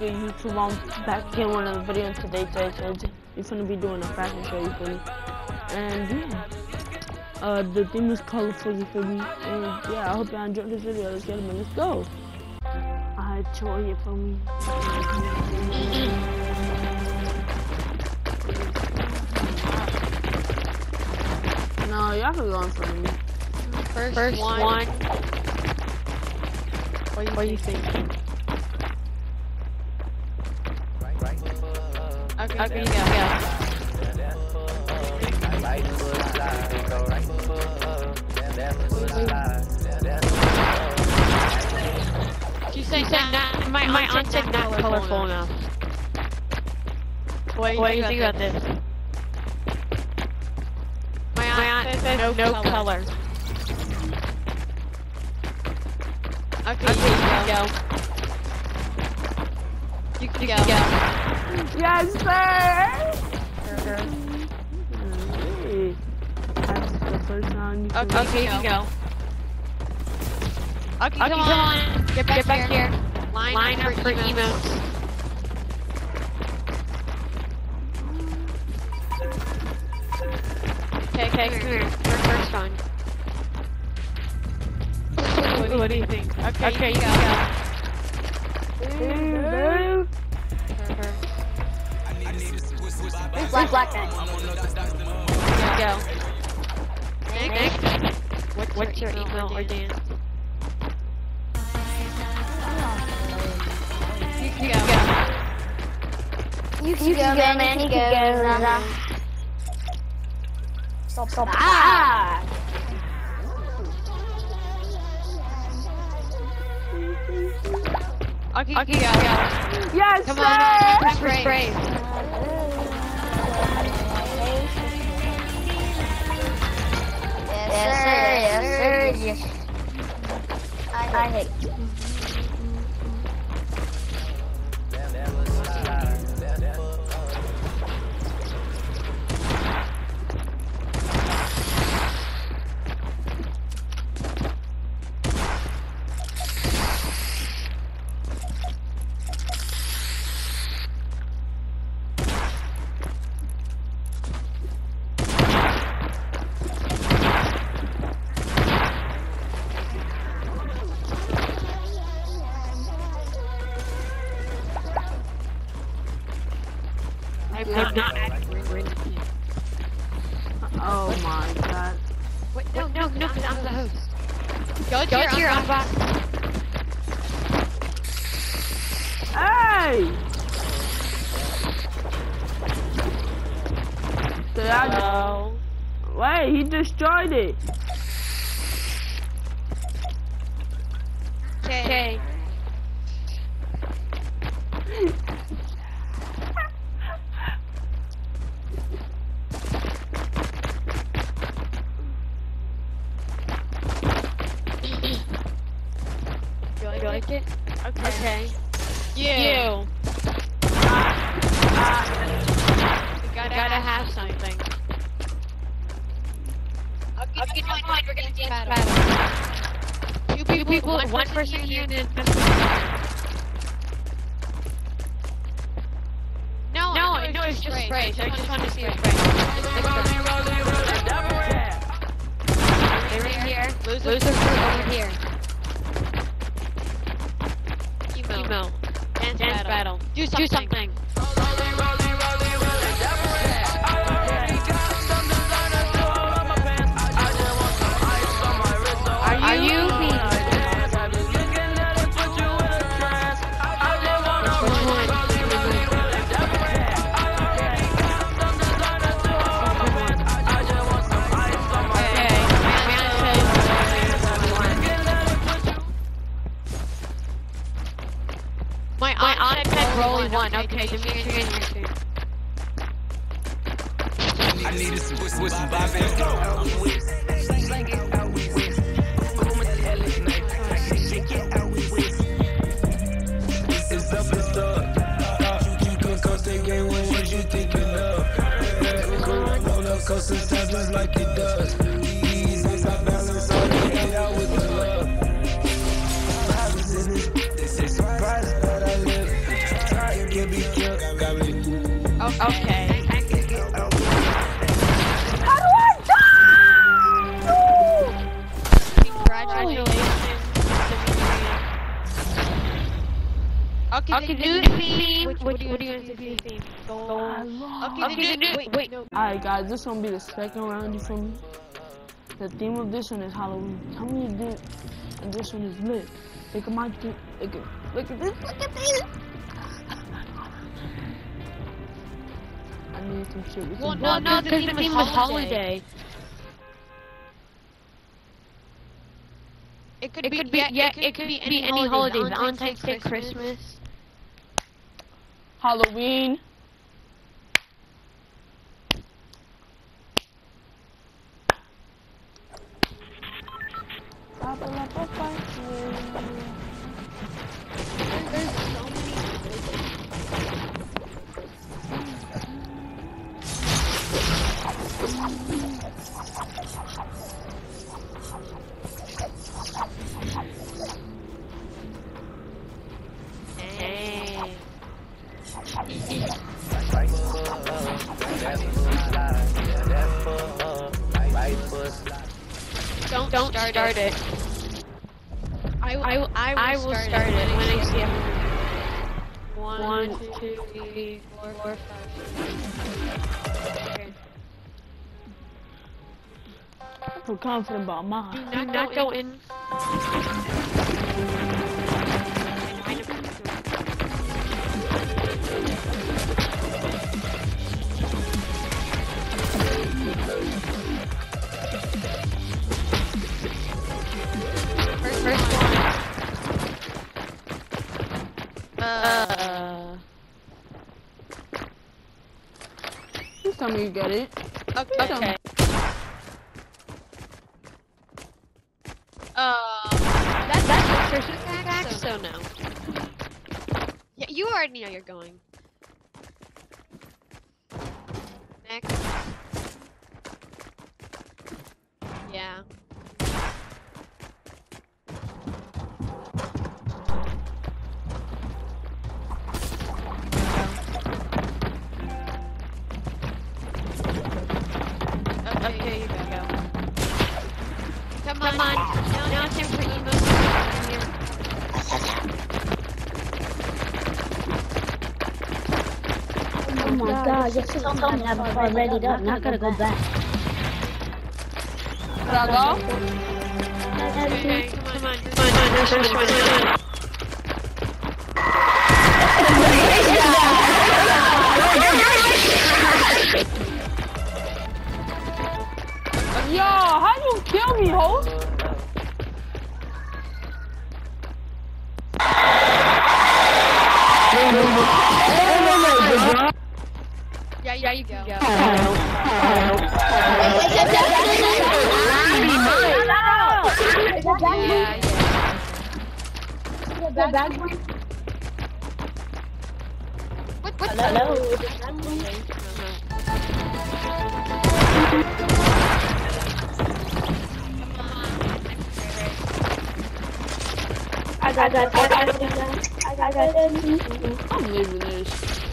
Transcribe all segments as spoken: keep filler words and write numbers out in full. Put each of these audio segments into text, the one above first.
good YouTube? I'm back in one of the videos today, so you're gonna be doing a fashion show, you feel me? And yeah, uh, the theme is colorful, you feel me? And yeah, I hope y'all enjoyed this video. Let's get it, man. Let's go. I enjoy it for me. No, y'all can go in front of me. First, First one. one. What do you, What do you think? Okay, Okay, you you go. go. She said, She said not, my, my aunt said not colorful enough. What do you, What do think, you think about about this? this? My aunt, My aunt says says no, no color. color. Okay, Okay, you you can can go. go. You can You go. can go. Yes, sir! Sure. Hey. That's the first time you can Okay, okay, you you can can go. Okay, Okay, come, come on. on. Get back, Get back here. here. Line, Line up up for emotes. emotes. Okay, Okay, come come here. here. First, first one. What, What do you think? Okay, Okay, you you can can go. go. Black, black guy. Go. Next. Next. What's, What's your email or dance? dance? You can You go. can go. You can, you can go, man. You can go. Zaza. Stop, stop. Ah! Okay, Okay, you go. can go. Yes, Come sir! on, First spray. spray. Yes, sir. Yes, sir. Yes. I hate you. I'm not. Oh my god. Wait, no, no, no, because I'm the host. Go to Go your, to your unbox. Hey! So I Hello. wait, he destroyed it. Okay. You like, you like it? Okay. Okay. You. You. You gotta, Gotta have have something. Okay, Okay, fine, fine, we're gonna dance battle. battle. Two Two people, people, one, one person person here, here, and and then then No, No, I know it's just spray. I just want to see spray. it spray. They're right here. Losers, Losers are over here. Emo. Emo. Dance, Dance battle. battle. Do something. Do something. Are you me? My My aunt, aunt said said roll rolling one. one. Okay, Okay, Dimitri, Dimitri, and and your your turn. I needed some with, with some Bob and go. It's up and stuff. You can coast the game when what you thinking of. Roller coaster times just like it does. Easy, stop balance on it, get out with the love. Privacy, this is surprise that I live. can't be killed. Got me. Okay. How do I die? Congratulations. Okay, okay, do the theme. Which, what do you want to do the theme? Okay, okay, do, wait, wait, no. Alright guys, this gonna be the second round, you feel me? The theme of this one is Halloween. Tell me you did, and this one is lit. Look at my, look at, look at this, look at this. I need some shit with Well, some no, no, the theme was holiday. It could, it be, could be, yeah, it could be any, any holiday. Valentine's Day, Christmas, Halloween. There's so many. Don't, don't start, start it. it. I, I, I will, I will start, start it, it when I see everything. One, One two, three, four, four, five. Okay. I feel confident about mine. Do not, Do not go in. in. Uh. Please tell me you get it. Okay. okay. Uh. That's that's Christmas fact, so no. Yeah, you already know you're going. Next. Yeah. Okay, you gotta go. Come on. Come on. Now, now it's time for emo. Oh my god, you're so dumb. I'm already done. Not gonna go back. Can I go? Okay, come on, come on, come on, come on, come on. Yo, how you kill me, host? Yeah, yeah, you go. Yeah, yeah. What? What? Hello. I got that. I got that. I got that. I'm leaving this.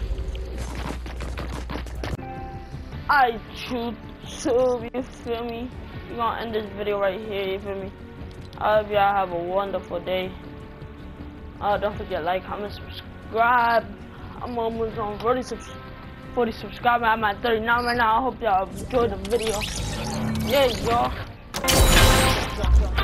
I choose to, you feel me? We're gonna end this video right here, you feel me? I hope y'all have a wonderful day. Uh, don't forget like, comment, subscribe. I'm almost on forty, forty subscribers. I'm at thirty-nine right now. I hope y'all enjoyed the video. Yeah, y'all.